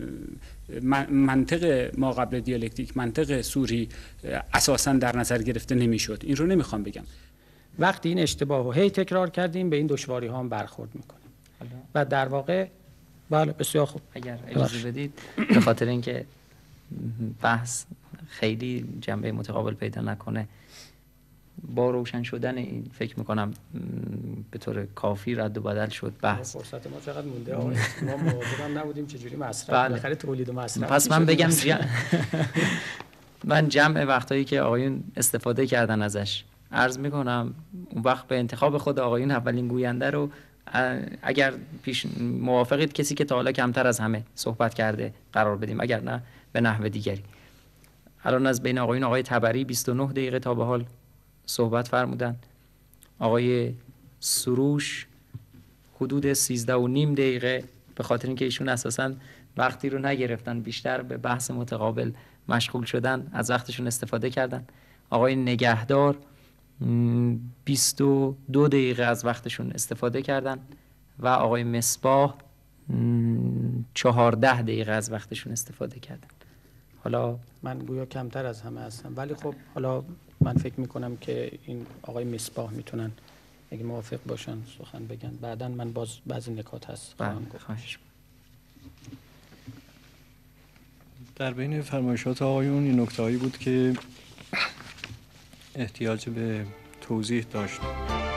منطق ما قبل دیالکتیک، منطق سوری اساساً در نظر گرفته نمیشد. این رو نمیخوام بگم. وقتی این اشتباه رو هی تکرار کردیم به این دشواری ها هم برخورد میکنیم و در واقع بله بسیار خوب. اگر اجازه بدید به خاطر اینکه بحث خیلی جنبه متقابل پیدا نکنه، با روشن شدن این فکر میکنم به طور کافی رد و بدل شد بحث. فرصت ما چقدر مونده آقای ما مواظب نبودیم چجوری مصرف بله. بالاخره تولید و مصرف. پس من بگم جمع من جمع وقتایی که آقایون استفاده کردن ازش عرض میکنم، اون وقت به انتخاب خود آقایون اولین گوینده رو اگر پیش موافقید کسی که تا حالا کمتر از همه صحبت کرده قرار بدیم، اگر نه به نحو دیگری. الان از بین آقایون آقای تبری بیست و نه دقیقه تا به حال صحبت فرمودن، آقای سروش حدود سیزده و نیم دقیقه، به خاطر اینکه ایشون اساساً وقتی رو نگرفتن، بیشتر به بحث متقابل مشغول شدن، از وقتشون استفاده کردن. آقای نگهدار بیست و دو دقیقه از وقتشون استفاده کردن و آقای مصباح چهارده دقیقه از وقتشون استفاده کردن. حالا من گویا کمتر از همه هستم، ولی خب حالا من فکر میکنم که این آقای مصباح میتونن اگه موافق باشن سخن بگن، بعداً من باز بعضی نکات هست خواهم گفت. در بین فرمایشات آقایون این نکته‌ای بود که احتیاج به توضیح داشت.